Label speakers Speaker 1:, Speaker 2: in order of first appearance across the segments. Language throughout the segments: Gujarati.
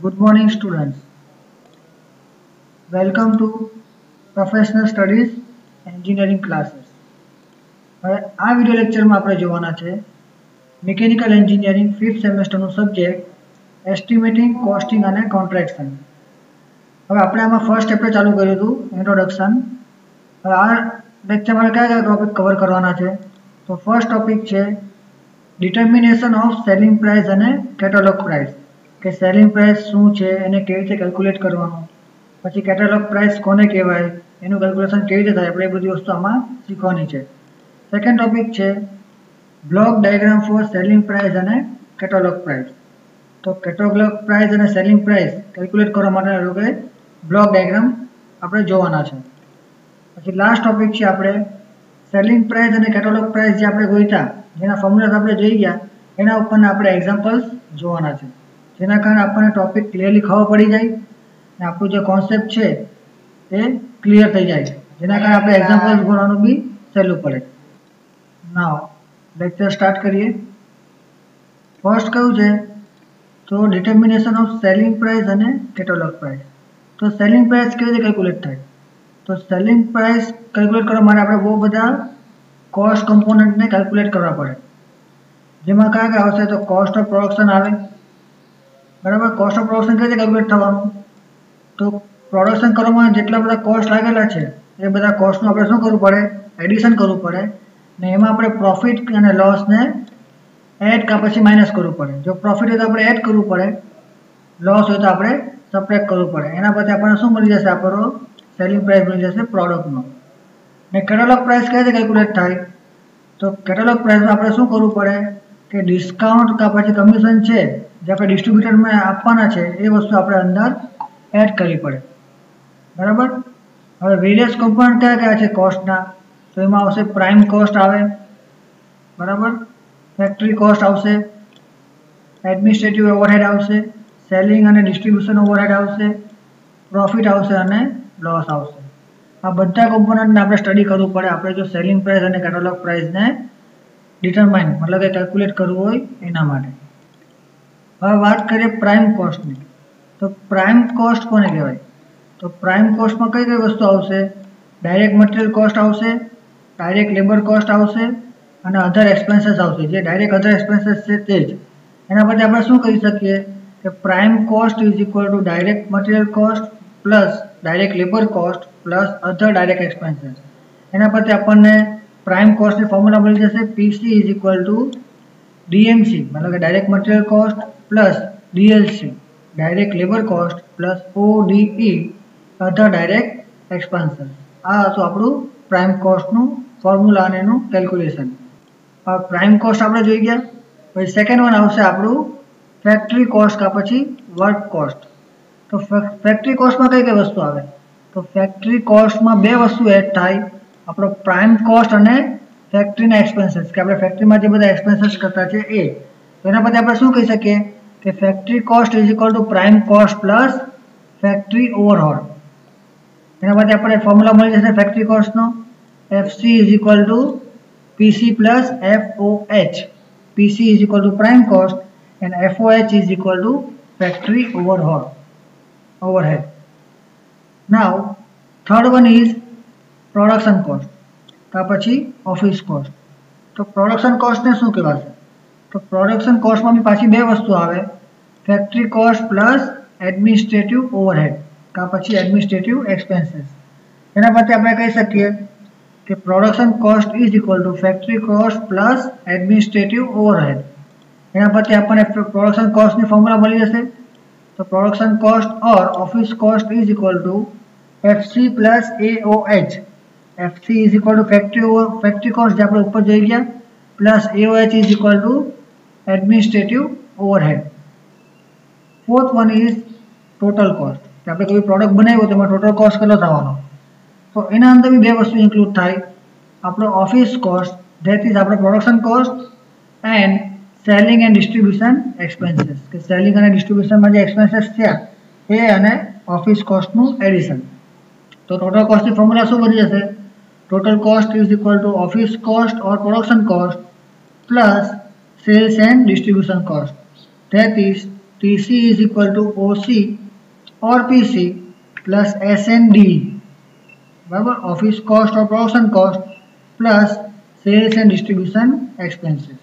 Speaker 1: Good morning, students. Welcome to Professional Studies Engineering Classes. હવે આ વિડિયો લેક્ચરમાં આપણે જોવાના છે મિકેનિકલ એન્જિનિયરિંગ 5th સેમેસ્ટરનું સબ્જેક્ટ એસ્ટિમેટિંગ, કોસ્ટિંગ અને કોન્ટ્રાક્શન. હવે આપણે આમાં ફર્સ્ટ ચેપ્ટર ચાલુ કર્યું હતું ઇન્ટ્રોડક્શન. હવે આ લેક્ચરમાં કયા ટોપિક કવર કરવાના છે? તો ફર્સ્ટ ટોપિક છે ડિટર્મિનેશન ઓફ સેલિંગ પ્રાઇસ અને કેટેલોગ પ્રાઇસ, કે સેલિંગ પ્રાઇસ શું છે, એને કેવી રીતે કેલ્ક્યુલેટ કરવાનું, પછી કેટેલોગ પ્રાઇસ કોને કહેવાય, એનું કેલ્ક્યુલેશન કેવી રીતે થાય, આપણે એ બધી વસ્તુ આમાં શીખવાની છે. સેકન્ડ ટોપિક છે block diagram for selling price અને કેટેલોગ પ્રાઇસ. તો કેટેલોગ પ્રાઇસ અને સેલિંગ પ્રાઇસ કેલ્ક્યુલેટ કરવા માટે લોકોએ બ્લોક ડાયાગ્રામ આપણે જોવાના છે. પછી લાસ્ટ ટોપિક છે આપણે સેલિંગ પ્રાઇસ અને કેટેલોગ પ્રાઇસ જે આપણે ગોઈતા, જેના ફોર્મ્યુલા આપણે જોઈ ગયા, એના ઉપરના આપણે એક્ઝામ્પલ્સ જોવાના છે, જેના કારણે આપણને ટોપિક ક્લિયરલી ખબર પડી જાય અને આપણું જે કોન્સેપ્ટ છે એ ક્લિયર થઈ જાય, જેના કારણે આપણે એક્ઝામ્પલ્સ ભરવાનું બી સહેલું પડે. નાવ લેક્ચર સ્ટાર્ટ કરીએ. ફર્સ્ટ કયું છે તો ડિટર્મિનેશન ઓફ સેલિંગ પ્રાઇસ અને કેટેલોગ પ્રાઇસ. તો સેલિંગ પ્રાઇસ કેવી રીતે કેલ્ક્યુલેટ થાય? તો સેલિંગ પ્રાઇસ કેલ્ક્યુલેટ કરવા માટે આપણે બહુ બધા કોસ્ટ કમ્પોનન્ટને કેલ્ક્યુલેટ કરવા પડે, જેમાં કયા આવશે તો કોસ્ટ ઓફ પ્રોડક્શન આવે. બરાબર, કોસ્ટ ઓફ પ્રોડક્શન કેવી રીતે કેલ્ક્યુલેટ થવાનું? તો પ્રોડક્શન કરવામાં જેટલા બધા કોસ્ટ લાગેલા છે એ બધા કોસ્ટનું આપણે શું કરવું પડે? એડિશન કરવું પડે, ને એમાં આપણે પ્રોફિટ અને લોસને એડ કાં પછી માઇનસ કરવું પડે. જો પ્રોફિટ હોય તો આપણે એડ કરવું પડે, લોસ હોય તો આપણે સબટ્રેક્ટ કરવું પડે. એના પછી આપણને શું મળી જશે? આપણો સેલિંગ પ્રાઇસ મળી જશે પ્રોડક્ટનો. ને કેટેલોગ પ્રાઇસ કઈ રીતે કેલ્ક્યુલેટ થાય? તો કેટેલોગ પ્રાઇસમાં આપણે શું કરવું પડે કે ડિસ્કાઉન્ટ કાં પછી કમિશન છે જે આપણે ડિસ્ટ્રીબ્યુટરમાં આપવાના છે એ વસ્તુ આપણે અંદર એડ કરવી પડે. બરાબર. હવે વેરિયસ કમ્પોનન્ટ કયા કયા છે કોસ્ટના? તો એમાં આવશે પ્રાઇમ કોસ્ટ આવે, બરાબર, ફેક્ટરી કોસ્ટ આવશે, એડમિનિસ્ટ્રેટિવ ઓવરહેડ આવશે, સેલિંગ અને ડિસ્ટ્રીબ્યુશન ઓવરહેડ આવશે, પ્રોફિટ આવશે અને લોસ આવશે. આ બધા કમ્પોનન્ટને આપણે સ્ટડી કરવું પડે આપણે જો સેલિંગ પ્રાઇસ અને કેટેલોગ પ્રાઇસને ડિટરમાઇન મતલબ કે કેલ્ક્યુલેટ કરવું હોય એના માટે. હવે વાત કરીએ પ્રાઇમ કોસ્ટની. તો પ્રાઇમ કોસ્ટ કોને કહેવાય? તો પ્રાઇમ કોસ્ટમાં કઈ કઈ વસ્તુ આવશે? ડાયરેક્ટ મટીરિયલ કોસ્ટ આવશે, ડાયરેક્ટ લેબર કોસ્ટ આવશે અને અધર એક્સપેન્સીસ આવશે. જે ડાયરેક્ટ અધર એક્સપેન્સીસ છે તે જ. એના પછી આપણે શું કહી શકીએ કે prime cost is equal to direct material cost plus direct labour cost plus other direct expenses. એના પછી આપણને પ્રાઇમ કોસ્ટની ફોર્મ્યુલા મળી જશે PC is equal to DMC મતલબ કે direct material cost plus DLC direct labour cost plus ODE other direct expenses. આ હતું આપણું પ્રાઇમ કોસ્ટનું ફોર્મ્યુલા અને એનું કેલ્ક્યુલેશન. પ્રાઇમ કોસ્ટ આપણે જોઈ ગયા. પછી સેકન્ડ વન આવશે આપણું ફેક્ટરી કોસ્ટ કાં પછી વર્ક કોસ્ટ. તો ફેક્ટરી કોસ્ટમાં કઈ કઈ વસ્તુ આવે? તો ફેક્ટરી કોસ્ટમાં બે વસ્તુ એડ થાય, આપણો પ્રાઇમ કોસ્ટ અને ફેક્ટરીના એક્સપેન્સીસ, કે આપણે ફેક્ટરીમાં જે બધા એક્સપેન્સીસ કરતા છે એ. તો એના પછી આપણે શું કહી શકીએ કે factory cost is equal to prime cost plus factory overhead. એના પછી આપણે ફોર્મ્યુલા મળી જશે ફેક્ટરી કોસ્ટનો FC is equal to PC plus FOH. PC is equal to prime cost and FOH is equal to factory overhead. Now third one is production cost કાં પછી ઓફિસ કોસ્ટ. તો પ્રોડક્શન કોસ્ટને શું કહેવાશે? તો પ્રોડક્શન કોસ્ટમાં બી પાછી બે વસ્તુ આવે, factory cost plus administrative overhead કાં પછી એડમિનિસ્ટ્રેટિવ એક્સપેન્સીસ. એના પછી આપણે કહી શકીએ કે production cost is equal to factory cost plus administrative overhead. એના પછી આપણને પ્રોડક્શન કોસ્ટની ફોર્મ્યુલા મળી જશે. તો production cost or office cost is equal to FC plus AOH. FC is equal to factory cost જે આપણે ઉપર જોઈ ગયા plus AOH is equal to administrative overhead. Fourth one is total cost, કે આપણે કોઈ પ્રોડક્ટ બનાવ્યો તો એમાં ટોટલ કોસ્ટ કેટલો થવાનો? તો એના અંદર બી બે વસ્તુ ઇન્ક્લુડ થાય, આપણો ઓફિસ કોસ્ટ ધેટ ઇઝ આપણો production cost and selling and distribution expenses, કે સેલિંગ અને ડિસ્ટ્રીબ્યુશનમાં જે એક્સપેન્સીસ થયા એ અને ઓફિસ કોસ્ટનું એડિશન. તો ટોટલ કોસ્ટની ફોર્મ્યુલા શું બની જશે? Total cost is equal to office cost or production cost plus sales and distribution cost that is TC is equal to OC or PC plus S&D, बराबर, office cost or production cost plus sales and distribution expenses.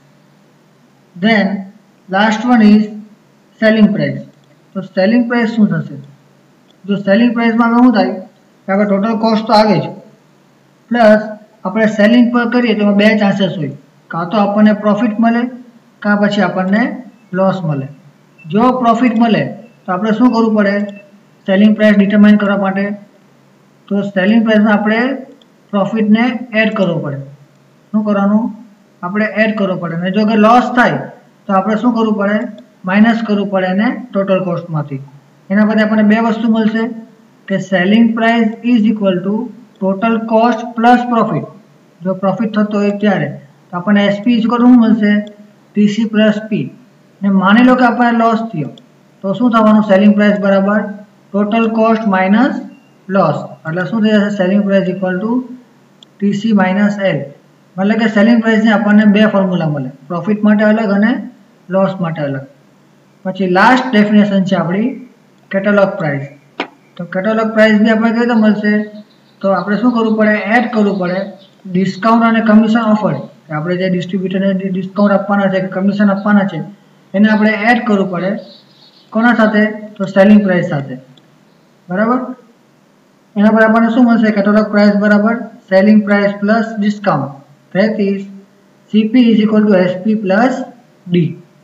Speaker 1: Then last one is selling price. तो सेलिंग प्राइस શું થશે? જો સેલિંગ પ્રાઇસમાં શું થાય કે આપણે ટોટલ કોસ્ટ તો આવે જ, પ્લસ આપણે સેલિંગ પર કરીએ તો બે ચાન્સીસ હોય, કાં તો આપણને પ્રોફિટ મળે કાં પછી આપણને લોસ મળે. જો પ્રોફિટ મળે તો આપણે શું કરવું પડે સેલિંગ પ્રાઇસ ડિટરમાઇન કરવા માટે? તો સેલિંગ પ્રાઇસમાં આપણે પ્રોફિટને એડ કરવો પડે. શું કરવાનું? આપણે એડ કરવો પડે. અને જો અગર લોસ થાય તો આપણે શું કરવું પડે? માઇનસ કરવું પડે એને ટોટલ કોસ્ટમાંથી. એના પછી આપણને બે વસ્તુ મળશે કે selling price is equal to total cost plus profit. જો પ્રોફિટ થતો હોય ત્યારે તો આપણને એસપી ઇઝ ઇક્વલ ટુ શું મળશે? TC plus P. ને માની લો કે આપણને લોસ થયો તો શું થવાનું? સેલિંગ પ્રાઇસ બરાબર ટોટલ કોસ્ટ માઇનસ લોસ. એટલે શું થઈ જશે? Selling price equal to TC minus L. મતલબ કે સેલિંગ પ્રાઇસની આપણને બે ફોર્મ્યુલા મળે, પ્રોફિટ માટે અલગ અને લોસ માટે અલગ. પછી લાસ્ટ ડેફિનેશન છે આપણી કેટેલોગ પ્રાઇસ. તો કેટેલોગ પ્રાઇસ બી આપણે કઈ રીતે મળશે? તો આપણે શું કરવું પડે? એડ કરવું પડે ડિસ્કાઉન્ટ અને કમિશન ઓફર. આપણે જે ડિસ્ટ્રીબ્યુટરને ડિસ્કાઉન્ટ આપવાના છે કે કમિશન આપવાના છે એને આપણે એડ કરવું પડે. કોના સાથે? તો સેલિંગ પ્રાઇસ સાથે, બરાબર. એના પર આપણને શું મળશે? કેટેલોગ પ્રાઇસ બરાબર selling price plus discount. That is CP is equal to SP plus D.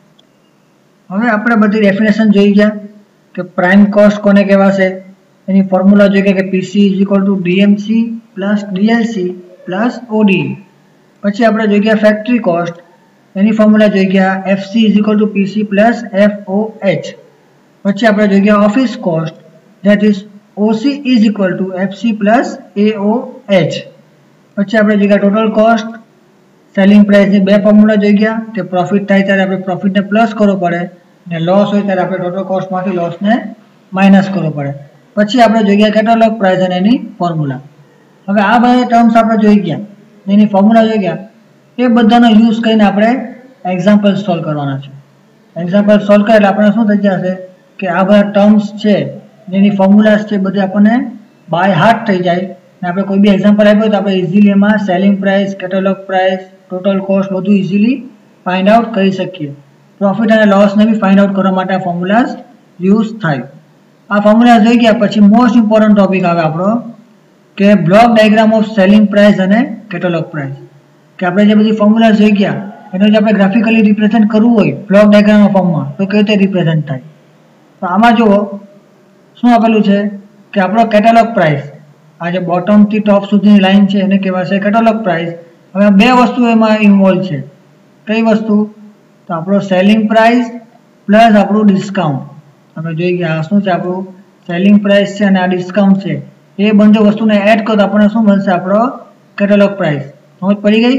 Speaker 1: હવે આપણે બધી ડેફિનેશન જોઈ ગયા કે પ્રાઇમ કોસ્ટ કોને કહેવાશે, એની ફોર્મ્યુલા જોઈ ગયા કે PC is equal to DMC plus DLC plus OD. પછી આપણે જોઈ ગયા ફેક્ટરી કોસ્ટ, એની ફોર્મ્યુલા જોઈ ગયા FC is equal to PC plus FOH. પછી આપણે જોઈ ગયા office cost, that is OC is equal to FC plus AOH. પછી આપણે જોઈ ગયા ટોટલ કોસ્ટ, સેલિંગ પ્રાઇસની બે ફોર્મ્યુલા જોઈ ગયા કે પ્રોફિટ થાય ત્યારે આપણે પ્રોફિટને પ્લસ કરવો પડે ને લોસ હોય ત્યારે આપણે ટોટલ કોસ્ટમાંથી લોસને માઇનસ કરવો પડે. પછી આપણે જોઈ ગયા કેટેલોગ પ્રાઇસ અને એની ફોર્મ્યુલા. હવે આ બધા ટર્મ્સ આપણે જોઈ ગયા, એની ફોર્મ્યુલા જોઈ ગયા, એ બધાનો યુઝ કરીને આપણે એક્ઝામ્પલ સોલ્વ કરવાના છે. એક્ઝામ્પલ સોલ્વ કરે એટલે આપણે શું થઈ જશે કે આ બધા ટર્મ્સ છે જેની ફોર્મ્યુલાસ છે બધી આપણને બાય હાર્ટ થઈ જાય. ને આપણે કોઈ બી એક્ઝામ્પલ આપ્યો તો આપણે ઇઝીલી એમાં selling price, catalogue price, total cost બધું ઇઝીલી ફાઇન્ડ આઉટ કરી શકીએ. પ્રોફિટ અને લોસને બી ફાઇન્ડ આઉટ કરવા માટે આ ફોર્મ્યુલાસ યુઝ થાય. આ ફોર્મ્યુલા જોઈ ગયા પછી મોસ્ટ ઇમ્પોર્ટન્ટ ટોપિક આવે આપણો કે block diagram of selling price અને કેટેલોગ પ્રાઇસ. કે આપણે જે બધી ફોર્મ્યુલા જોઈ ગયા એનો જે આપણે ગ્રાફિકલી રિપ્રેઝેન્ટ કરવું હોય બ્લોક ડાયાગ્રામના ફોર્મમાં તો કઈ રીતે રિપ્રેઝેન્ટ થાય? તો આમાં જુઓ શું આપેલું છે કે આપણો કેટેલોગ પ્રાઇસ, આ જે બોટમથી ટોપ સુધીની લાઈન છે એને કહેવાશે કેટેલોગ પ્રાઇસ. હવે બે વસ્તુ એમાં ઇન્વોલ્વ છે. કઈ વસ્તુ? તો આપણો સેલિંગ પ્રાઇસ પ્લસ આપણું ડિસ્કાઉન્ટ. આપણે જોઈ ગયા શું છે આપણું સેલિંગ પ્રાઇસ છે અને આ ડિસ્કાઉન્ટ છે, એ બંને વસ્તુને એડ કરો તો આપણને શું મળશે? આપણો કેટેલોગ પ્રાઇસ. સમજ પડી ગઈ?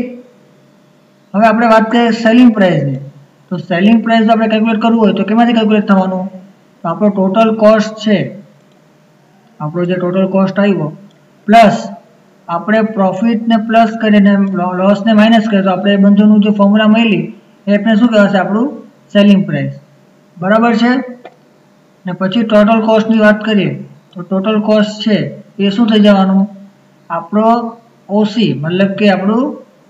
Speaker 1: હવે આપણે વાત કરીએ સેલિંગ પ્રાઇસની. તો સેલિંગ પ્રાઇસ આપણે કેલ્ક્યુલેટ કરવું હોય તો કેમાંથી કેલ્ક્યુલેટ થવાનું? તો આપણો ટોટલ કોસ્ટ છે, આપણો જે ટોટલ કોસ્ટ આવ્યો પ્લસ આપણે પ્રોફિટને પ્લસ કરીને લોસને માઇનસ કરીએ તો આપણે એ બંનેનું જે ફોર્મ્યુલા મળી એ આપણે શું કહેવાશે? આપણું સેલિંગ પ્રાઇસ, બરાબર છે. ને પછી ટોટલ કોસ્ટની વાત કરીએ તો ટોટલ કોસ્ટ છે એ શું થઈ જવાનું? આપણો ઓસી, મતલબ કે આપણું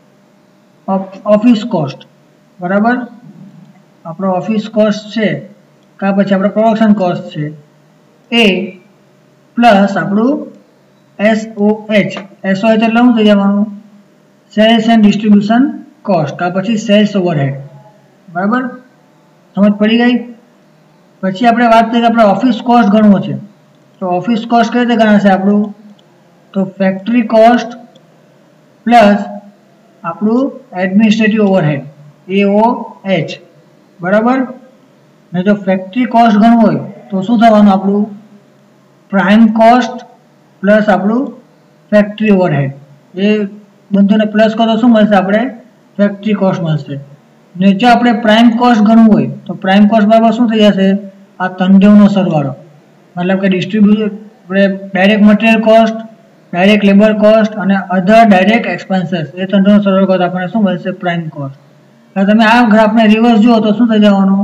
Speaker 1: ઓફિસ કોસ્ટ, બરાબર. આપણો ઓફિસ કોસ્ટ છે કાં પછી આપણો પ્રોડક્શન કોસ્ટ છે એ પ્લસ આપણું એસઓએચ. એસઓએચ એટલે શું થઈ જવાનું? સેલ્સ એન્ડ ડિસ્ટ્રીબ્યુશન કોસ્ટ કાં પછી સેલ્સ ઓવરહેડ, બરાબર. સમજ પડી ગઈ? પછી આપણે વાત કરીએ કે આપણે ઓફિસ કોસ્ટ ગણવો છે તો ઓફિસ કોસ્ટ કઈ રીતે ગણાશે આપણું? તો ફેક્ટરી કોસ્ટ પ્લસ આપણું એડમિનિસ્ટ્રેટિવ ઓવરહેડ એઓએચ, બરાબર. ને જો ફેક્ટરી કોસ્ટ ગણવું હોય તો શું થવાનું? આપણું પ્રાઇમ કોસ્ટ પ્લસ આપણું ફેક્ટરી ઓવરહેડ, એ બંનેને પ્લસ કરો તો શું મળશે? આપણે ફેક્ટરી કોસ્ટ મળશે. ને જો આપણે પ્રાઇમ કોસ્ટ ગણવું હોય તો પ્રાઇમ કોસ્ટ બરાબર શું થઈ જશે? આ ત્રણેયનો સરવાળો, મતલબ કે આપણે direct material cost, direct labour cost અને અધર ડાયરેક્ટ એક્સપેન્સીસ, એ ત્રણેયનો સરવાળો કરો તો આપણને શું મળશે? Prime cost. હવે તમે આ ગ્રાફને રિવર્સ જુઓ તો શું થઈ જવાનું?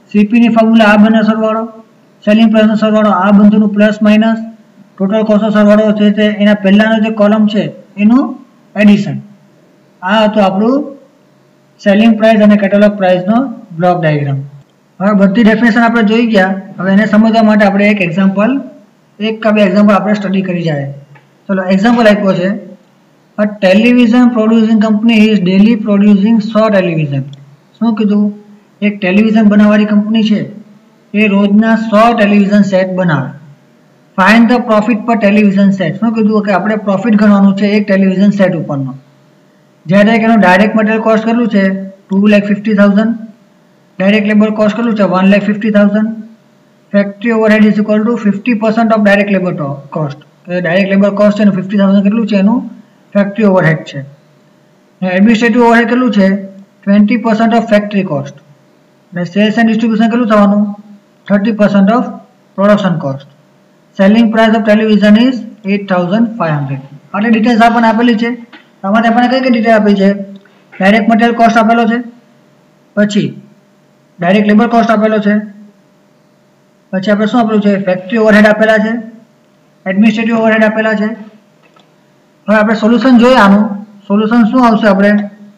Speaker 1: સીપી ની ફોર્મ્યુલા આ બંને સરવાળો, સેલિંગ પ્રાઇસનો સરવાળો આ બંનેનું પ્લસ માઇનસ, ટોટલ કોસ્ટનો સરવાળો છે તે એના પહેલાનો જે કોલમ છે એનું એડિશન. આ હતું આપણું સેલિંગ પ્રાઇસ અને કેટેલોગ પ્રાઇસનો બ્લોક ડાયાગ્રામ. હવે બધી ડેફિનેશન આપણે જોઈ ગયા. હવે એને સમજવા માટે આપણે એક કે બે એક્ઝામ્પલ આપણે સ્ટડી કરી જાય. ચલો એક્ઝામ્પલ આપ્યો છે, a television producing company is daily producing 100 television. શું કીધું? એક ટેલિવિઝન બનાવવાળી કંપની છે એ રોજના 100 ટેલિવિઝન સેટ બનાવે. Find the profit per television set. શું કીધું કે આપણે પ્રોફિટ ગણવાનું છે એક ટેલિવિઝન સેટ ઉપરનો. જ્યારે એનું ડાયરેક્ટ મટીરિયલ કોસ્ટ કેટલું છે 2,50,000, ડાયરેક્ટ લેબર કોસ્ટ કેટલું છે 1,50,000, factory overhead is equal to 50% of direct labour cost. Direct labour cost છે એનું 50,000 કેટલું છે એનું ફેક્ટરી ઓવરહેડ છે. એડમિનિસ્ટ્રેટિવ ઓવરહેડ કેટલું છે 20% ઓફ ફેક્ટરી કોસ્ટ. અને સેલ્સ એન્ડ ડિસ્ટ્રીબ્યુશન કેટલું થવાનું 30% of production cost. Selling price of television is 8,500. આટલી ડિટેલ્સ આપણને આપેલી છે. આમાંથી આપણને કઈ કઈ ડિટેલ આપી છે? ડાયરેક્ટ મટીરિયલ કોસ્ટ આપેલો છે, પછી ડાયરેક્ટ લેબર કોસ્ટ આપેલો છે, પછી આપણે શું આપેલું છે ફેક્ટરી ઓવરહેડ આપેલા છે, એડમિનિસ્ટ્રેટિવ ઓવરહેડ આપેલા છે. હવે આપણે સોલ્યુશન જોઈએ. આનું સોલ્યુશન શું આવશે? આપણે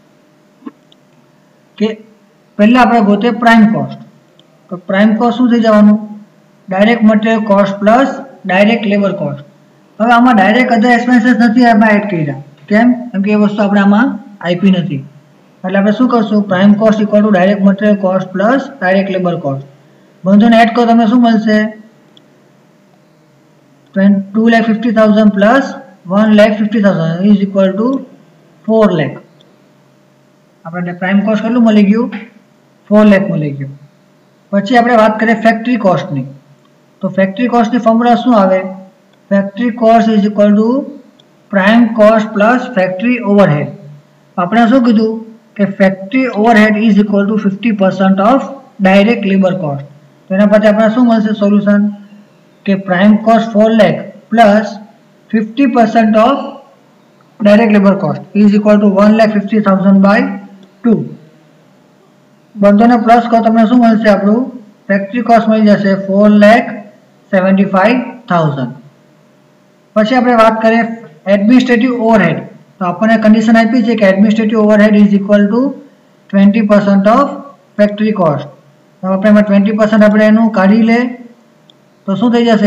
Speaker 1: કે પહેલા આપણે ગોતે પ્રાઇમ કોસ્ટ. તો પ્રાઇમ કોસ્ટ શું થઈ જવાનું? Direct material cost plus direct labour cost. હવે આમાં ડાયરેક્ટ અધર એક્સપેન્સીસ નથી એમાં એડ કર્યા. કેમ? કેમ કે એ વસ્તુ આપણે આમાં આપી નથી. એટલે આપણે શું કરશું? Prime cost equal to direct material cost plus direct labour cost. બંનેને એડ કરો તમને શું મળશે? 2,50,000 plus 1,50,000 is equal to 4 lakh. આપણે પ્રાઇમ કોસ્ટ કેટલું મળી ગયું? 4 લાખ મળી ગયું. પછી આપણે વાત કરીએ ફેક્ટરી કોસ્ટની. તો ફેક્ટરી કોસ્ટની ફોર્મ્યુલા શું આવે? Factory cost is equal to prime cost plus factory overhead. આપણે શું કીધું કે factory overhead is equal to 50% of direct labour cost. તો એના પછી આપણે શું મળશે સોલ્યુશન? કે prime cost 4 lakh plus 50% of direct labour cost is equal to 1,50,000 by 2. બંનેને પ્લસ કરો તમને શું મળશે? આપણું ફેક્ટરી કોસ્ટ મળી જશે 4,75,000. પછી આપણે વાત કરીએ એડમિનિસ્ટ્રેટિવ ઓવરહેડ. તો આપણને કન્ડિશન આપી છે કે administrative overhead is equal to 20% of factory cost. તો આપણે એમાં 20% આપણે એનું કાઢી લે તો શું થઈ જશે?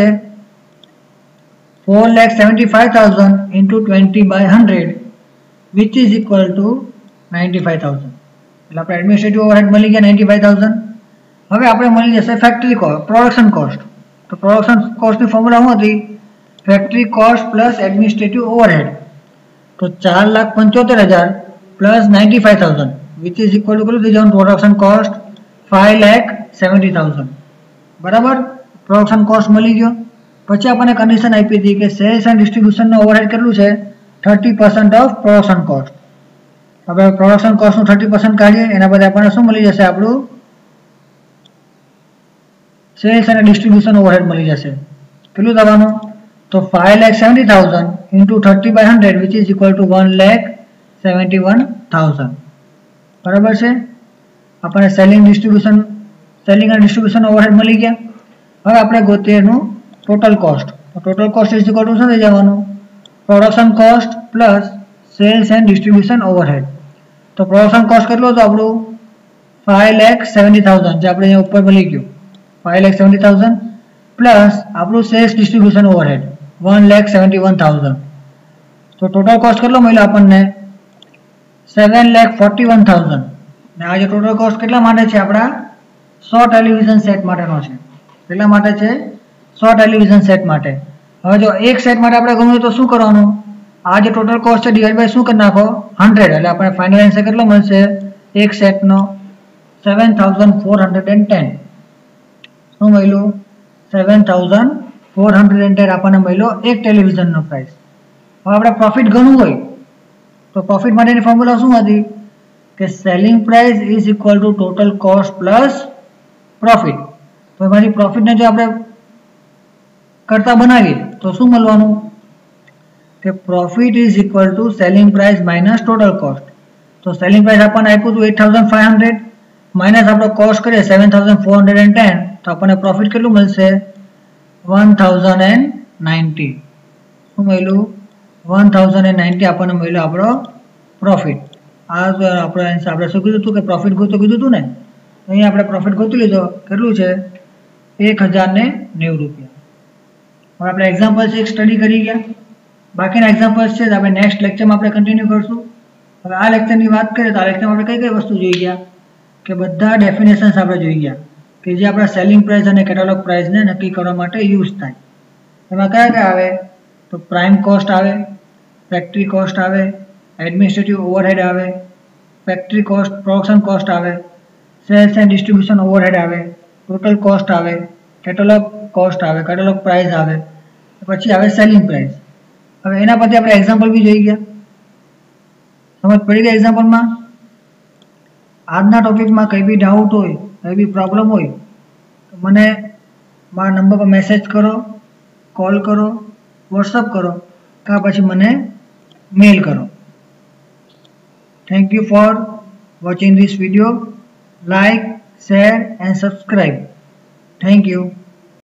Speaker 1: 4,75,000 into 20/100 which is equal to 95,000. એટલે આપણે એડમિનિસ્ટ્રેટિવ ઓવરહેડ મળી ગયા 95,000. હવે આપણે મળી જશે ફેક્ટરી કોસ્ટ, પ્રોડક્શન કોસ્ટ. તો પ્રોડક્શન કોસ્ટની ફોર્મ્યુલા શું હતી? Factory cost plus administrative overhead. તો 4,75,000 plus 95,000 which is equal to કેટલું થઈ જવાનું? Production cost 5,70,000. બરાબર, પ્રોડક્શન કોસ્ટ મળી ગયો. પછી આપણને કન્ડિશન આપી હતી કે સેલ્સ એન્ડ ડિસ્ટ્રીબ્યુશનનો ઓવરહેડ કેટલું છે? 30% ઓફ પ્રોડક્શન કોસ્ટ. હવે પ્રોડક્શન કોસ્ટનું 30% કાઢીએ એના પછી આપણને શું મળી જશે? આપણું સેલ્સ અને ડિસ્ટ્રીબ્યુશન ઓવરહેડ મળી જશે. કેટલું થવાનું? તો 5,70,000 into 30/100 which is equal to 1,71,000. બરાબર છે. આપણને સેલિંગ અને ડિસ્ટ્રીબ્યુશન ઓવરહેડ મળી ગયા. હવે આપણે ગોતીએ એનું ટોટલ કોસ્ટ. તો total cost is equal to શું થઈ જવાનું? Production cost plus sales and distribution overhead. તો પ્રોડક્શન કોસ્ટ કેટલું હતું આપણું? 5,70,000 જે આપણે અહીંયા ઉપર મળી ગયું 5,70,000 પ્લસ આપણું સેલ્સ ડિસ્ટ્રીબ્યુશન ઓવરહેડ 1,71,000. તો ટોટલ કોસ્ટ કેટલો મળ્યો આપણને? 7,41,000. ને આ જે ટોટલ કોસ્ટ કેટલા માટે છે? આપણા 100 ટેલિવિઝન સેટ માટેનો છે. કેટલા માટે છે? 100 ટેલિવિઝન સેટ માટે. હવે જો એક સેટ માટે આપણે ગણવું તો શું કરવાનું? આ જે ટોટલ કોસ્ટ છે ડિવાઇડ બાય શું કરી નાખો? 100. એટલે આપણે ફાઇનલ આન્સર કેટલો મળશે એક સેટનો? 7,410. શું મળ્યું? 7,410 આપણને મળ્યો એક ટેલિવિઝનનો પ્રાઇસ. હવે આપણે પ્રોફિટ ગણવું હોય તો પ્રોફિટ માટેની ફોર્મ્યુલા શું હતી? કે selling price is equal to total cost plus profit. તો એમાંથી પ્રોફિટને જો આપણે કરતા બનાવીએ તો શું મળવાનું? કે profit is equal to selling price minus total cost. તો સેલિંગ પ્રાઇસ આપણને આપ્યું હતું 8,500 માઇનસ આપણો કોસ્ટ કરીએ 7410 તો આપણને પ્રોફિટ કેટલું મળશે 1090. શું મળ્યું 1090 આપણને મળ્યો આપણો પ્રોફિટ. આ આપણો આન્સર. આપણે શું કીધું હતું કે પ્રોફિટ ગોતો કીધું હતું ને, અહીંયા આપણે પ્રોફિટ ગોતી લીધો. કેટલું છે 1090 રૂપિયા. હવે આપણે એક્ઝામ્પલ્સ એક સ્ટડી કરી ગયા. બાકીના એક્ઝામ્પલ્સ છે આપણે નેક્સ્ટ લેક્ચરમાં આપણે કન્ટિન્યુ કરશું. હવે આ લેક્ચરની વાત કરીએ તો આ લેક્ચરમાં આપણે કઈ વસ્તુ જોઈ ગયા કે બધા ડેફિનેશન્સ આપણે જોઈ ગયા કે જે આપણા સેલિંગ પ્રાઇસ અને કેટેલોગ પ્રાઇસને નક્કી કરવા માટે યુઝ થાય. એમાં કયા કયા આવે તો પ્રાઇમ કોસ્ટ આવે, ફેક્ટરી કોસ્ટ આવે, એડમિનિસ્ટ્રેટિવ ઓવરહેડ આવે, ફેક્ટરી કોસ્ટ પ્રોડક્શન કોસ્ટ આવે, સેલ્સ એન્ડ ડિસ્ટ્રીબ્યુશન ઓવરહેડ આવે, ટોટલ કોસ્ટ આવે, કેટેલોગ કોસ્ટ આવે, કેટેલોગ પ્રાઇસ આવે, પછી આવે સેલિંગ પ્રાઇસ. હવે એના પરથી આપણે એક્ઝામ્પલ બી જોઈ ગયા. સમજ પડી ગઈ એક્ઝામ્પલમાં? આજના ટોપિકમાં કંઈ બી ડાઉટ હોય, કંઈ બી પ્રોબ્લેમ હોય તો મને મારા નંબર પર મેસેજ કરો, કોલ કરો, વોટ્સઅપ કરો કાં પછી મને મેલ કરો. Thank you for watching this video. Like, share and subscribe. Thank you.